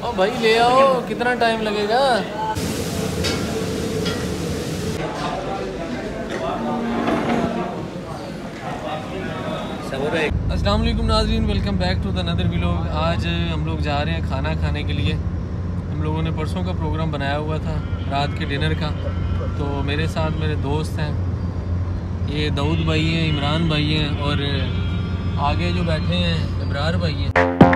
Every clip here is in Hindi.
ओ भाई ले आओ, कितना टाइम लगेगा? अस्सलाम वालेकुम नाज़रीन, welcome back to the another vlog. आज हम लोग जा रहे हैं खाना खाने के लिए। हम लोगों ने परसों का प्रोग्राम बनाया हुआ था रात के डिनर का। तो मेरे साथ मेरे दोस्त हैं, ये दाऊद भाई हैं, इमरान भाई हैं और आगे जो बैठे हैं इब्रार भाई हैं।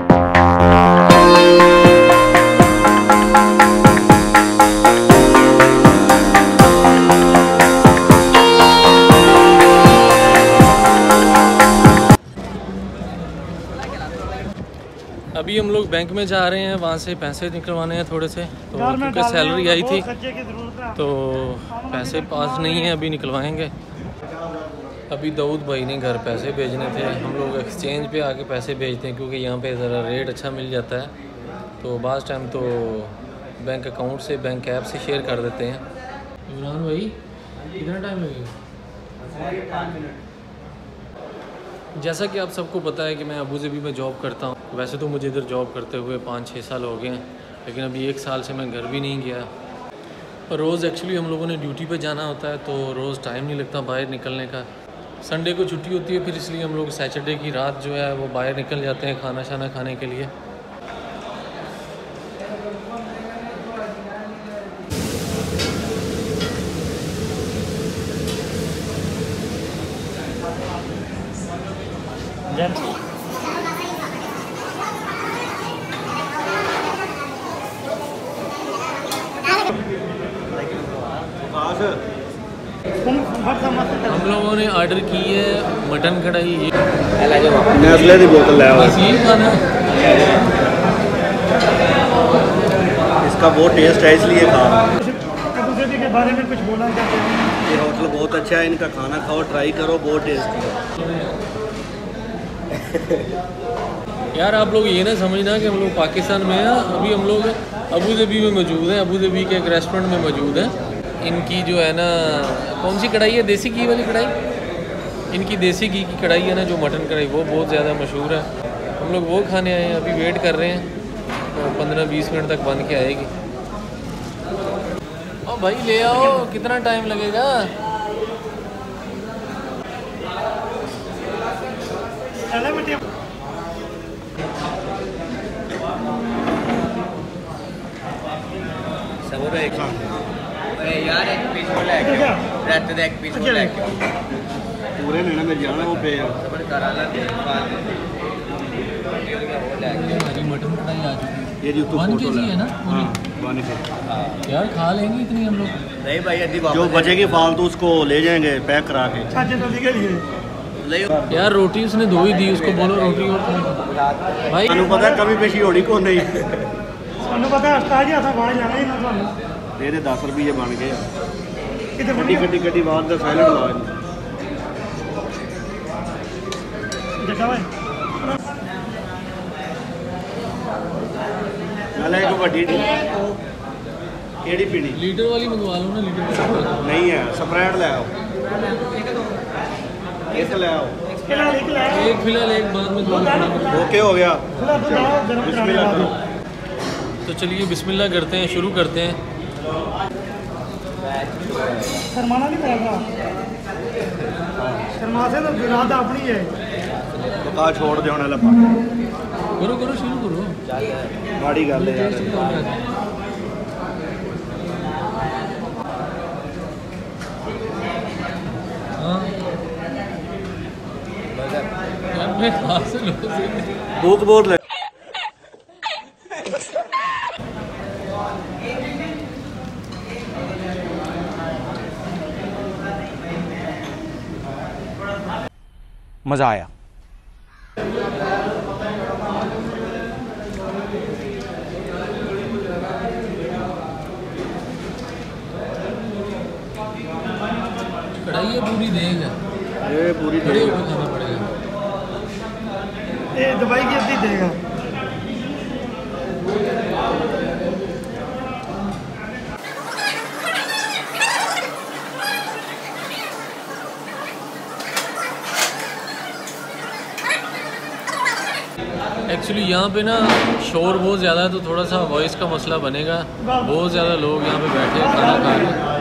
अभी हम लोग बैंक में जा रहे हैं, वहाँ से पैसे निकलवाने हैं थोड़े से। तो क्योंकि सैलरी आई थी तो पैसे पास नहीं है, अभी निकलवाएंगे। अभी दाऊद भाई ने घर पैसे भेजने थे, हम लोग एक्सचेंज पे आके पैसे भेजते हैं क्योंकि यहाँ पे ज़रा रेट अच्छा मिल जाता है। तो बास टाइम तो बैंक अकाउंट से, बैंक ऐप से शेयर कर देते हैं। इमरान भाई कितना टाइम लगेगा? 5 मिनट। जैसा कि आप सबको पता है कि मैं अबू धाबी में जॉब करता हूँ। वैसे तो मुझे इधर जॉब करते हुए 5-6 साल हो गए हैं, लेकिन अभी 1 साल से मैं घर भी नहीं गया। और रोज़ एक्चुअली हम लोगों ने ड्यूटी पे जाना होता है, तो रोज़ टाइम नहीं लगता बाहर निकलने का। संडे को छुट्टी होती है, फिर इसलिए हम लोग सैटरडे की रात जो है वो बाहर निकल जाते हैं खाना शाना खाने के लिए। हम लोगों ने ऑर्डर की है मटन कढ़ाई। नेस्ले की बोतल है, खाना इसका बहुत टेस्ट है इसलिए खा। के बारे में कुछ बोलना चाहते हैं? ये होटल बहुत अच्छा है, इनका खाना खाओ, ट्राई करो, बहुत टेस्टी है। यार आप लोग ये ना समझना कि हम लोग पाकिस्तान में हैं। अभी हम लोग अबू धाबी में मौजूद हैं, अबू धाबी के एक रेस्टोरेंट में मौजूद हैं। इनकी जो है ना, कौन सी कढ़ाई है? देसी घी वाली कढ़ाई। इनकी देसी घी की कढ़ाई है ना, जो मटन कढ़ाई, वो बहुत ज़्यादा मशहूर है। हम लोग वो खाने आए हैं, अभी वेट कर रहे हैं, तो 15-20 मिनट तक बन के आएगी। ओ भाई ले आओ, कितना टाइम लगेगा? यार एक पीस को लेके रहते थे, एक पीस को लेके पूरे लेना में जाना वो पे हरी मटन कढ़ाई आ चुकी है। ये जो तो 1 kg है ना? हाँ, 1 kg। यार खा लेंगे इतनी हम लोग? नहीं भाई, अभी जो बचेगी फालतू उसको ले जाएंगे पैक करा के। यार रोटी उसने 2 ही दी, उसको बोलो रोटी और भाई। ਤੁਹਾਨੂੰ पता कभी पेशी होनी को नहीं। ਸਾਨੂੰ ਪਤਾ ਉਸਤਾਦ ਜੀ ਅਸਾਂ ਬਾਹਰ ਜਾਣਾ ਹੀ ਨਾ ਤੁਹਾਨੂੰ। ਇਹਦੇ 10 ਰੁਪਏ ਬਣ ਗਏ ਆ। ਕਿਤੇ ਗੱਡੀ ਬਾਅਦ ਦਾ ਸਾਇਲੈਂਟ ਲਾ ਜੱਟਾ ਵੇ ਨਾਲੇ ਇੱਕ ਵੱਡੀ ਕਿਹੜੀ ਪੀਣੀ? लीटर वाली मंगवा लो ना, लीटर वाली। नहीं है, स्प्राइट ले आओ, एक ले आओ। एक फिलहाल, एक बाद में 2। ओके हो गया। बिस्मिल्लाह करो। तो चलिए बिस्मिल्लाह करते हैं, शुरू करते हैं। शर्माना नहीं पड़ेगा, शर्मा से तो इरादा अपनी है। पका छोड़ दे होने लगा। करो करो, शुरू करो। माड़ी गल है यार। हाँ यार, मैं खास लोगों से भूख बहुत लगी। मज़ा आया। कढ़ाई है पूरी देग है, ये पूरी खड़े होकर खाना पड़ेगा। ये दवाई की अद्धी देगा। एक्चुअली यहाँ पे ना शोर बहुत ज़्यादा है, तो थोड़ा सा वॉइस का मसला बनेगा। बहुत ज़्यादा लोग यहाँ पे बैठे हैं खाना खा रहे।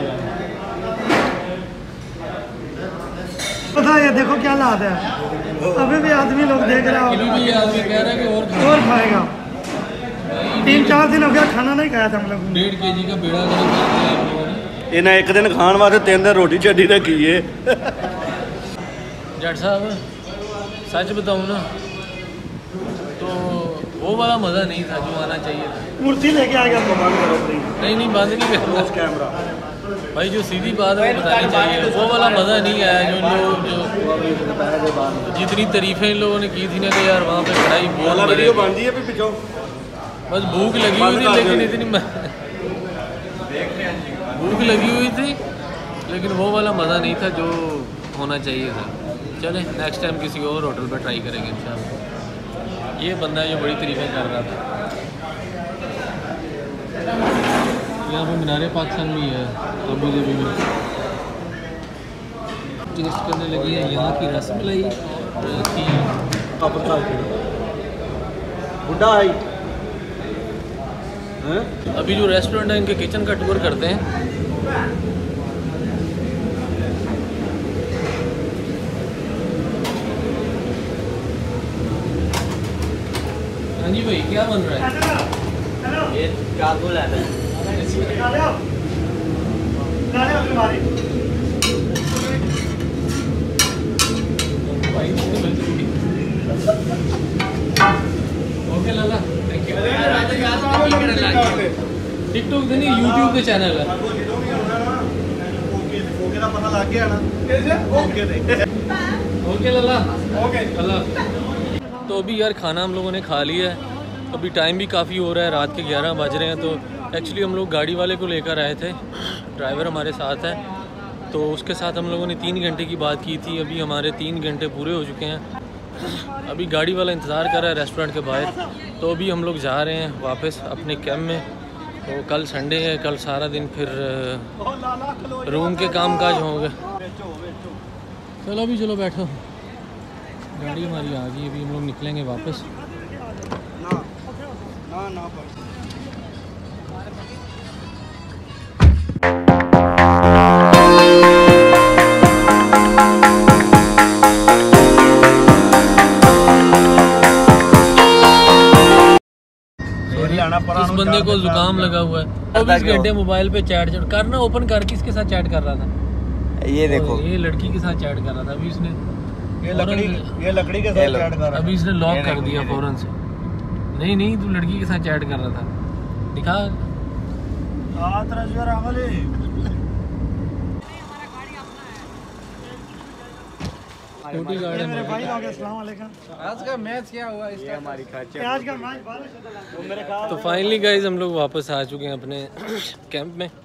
पता है देखो क्या हालत है, अभी भी आदमी लोग देख रहे हो, अभी भी आदमी कह रहा है कि और खाएगा। 3-4 दिन हो गया खाना नहीं खाया था हम लोग। 1.5 kg का बेड़ा गर्क कर दिया आप लोगों ने। इन्हें एक दिन खाने वास्ते 3 दिन रोटी चड्डी रखी है। जट साहब सच बताऊँ ना तो वो वाला मज़ा नहीं था जो आना चाहिए था। मूर्ति लेके आ गया तो बंद करो प्लीज। नहीं बंद नहीं करना कैमरा भाई, जो सीधी बात है वो बतानी चाहिए। वो वाला मज़ा नहीं आया जो लोग जितनी तारीफें इन लोगों ने की थी ना कि यार वहाँ पे कढ़ाई बहुत वीडियो बन है पिछो। बस भूख लगी हुई थी, लेकिन इतनी भूख लगी हुई थी, लेकिन वो वाला मज़ा नहीं था जो होना चाहिए था। चले नेक्स्ट टाइम किसी और होटल पर ट्राई करेंगे इंशाल्लाह। ये बंदा है जो बड़ी तारीफें कर रहा था। यहाँ पे मीनारे पाकिस्तान भी है अबू धाबी में। टेस्ट करने लगी है यहाँ की रसमलाई की बुढ़ा है। अभी जो रेस्टोरेंट है इनके किचन का टूर करते हैं। हाँ जी भाई, क्या बन रहा है? ये काबुल है ओके लाला, थैंक यू। टिकटॉक से नहीं, यूट्यूब पे चैनल है। ओके का पता लग गया ना। ओके लाला, ओके लाला। तो अभी यार खाना हम लोगों ने खा लिया है। अभी टाइम भी काफ़ी हो रहा है, रात के 11 बज रहे हैं। तो एक्चुअली हम लोग गाड़ी वाले को लेकर आए थे, ड्राइवर हमारे साथ है, तो उसके साथ हम लोगों ने 3 घंटे की बात की थी। अभी हमारे 3 घंटे पूरे हो चुके हैं। अभी गाड़ी वाला इंतज़ार कर रहा है रेस्टोरेंट के बाहर। तो अभी हम लोग जा रहे हैं वापस अपने कैंप में। तो कल संडे है, कल सारा दिन फिर रूम के काम काज होंगे। चलो अभी चलो बैठो, गाड़ी हमारी आ गई। अभी हम लोग निकलेंगे वापस। इस बंदे को जुकाम लगा हुआ है। 24 घंटे मोबाइल पे चैट करना। ओपन कर किसके साथ चैट कर रहा था? ये देखो, ये लड़की के साथ चैट कर रहा था। अभी इसने ये लकड़ी के साथ चैट कर रहा है। अभी इसने लॉक कर दिया फौरन से। नहीं तू लड़की के साथ चैट कर रहा था, दिखा। छोटी गाड़ी मेरे भाई लोग अस्सलाम वालेकुम। आज का मैच क्या हुआ? आज का मैच तो फाइनली गाइज हम लोग वापस आ चुके हैं अपने कैंप में।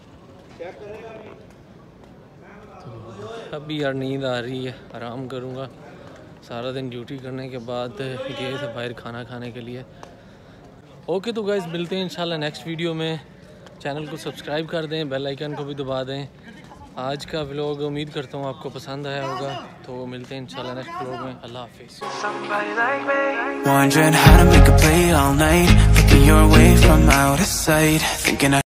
तो अभी यार नींद आ रही है, आराम करूँगा। सारा दिन ड्यूटी करने के बाद गए थे बाहर खाना खाने के लिए। ओके तो गाइज मिलते हैं इंशाल्लाह नेक्स्ट वीडियो में। चैनल को सब्सक्राइब कर दें, बेल आइकन को भी दबा दें। आज का व्लॉग उम्मीद करता हूँ आपको पसंद आया होगा। तो मिलते हैं इंशाल्लाह नेक्स्ट व्लॉग में। अल्लाह हाफिज़। Wondering how to make a play all night, looking your way from out of sight, thinking